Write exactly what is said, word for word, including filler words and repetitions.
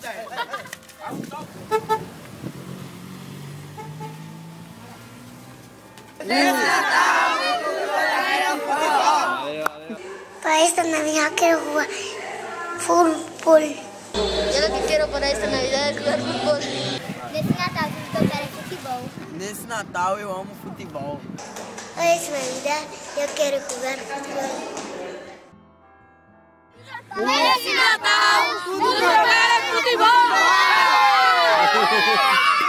Para esta Navidad quiero jugar fútbol. Yo lo que quiero para esta Navidad es jugar fútbol. Nesse Natal eu quero futebol. Nesse Natal eu amo futebol. Para esta Navidad eu quero jogar fútbol. Nesse Natal, o que eu quero é futebol!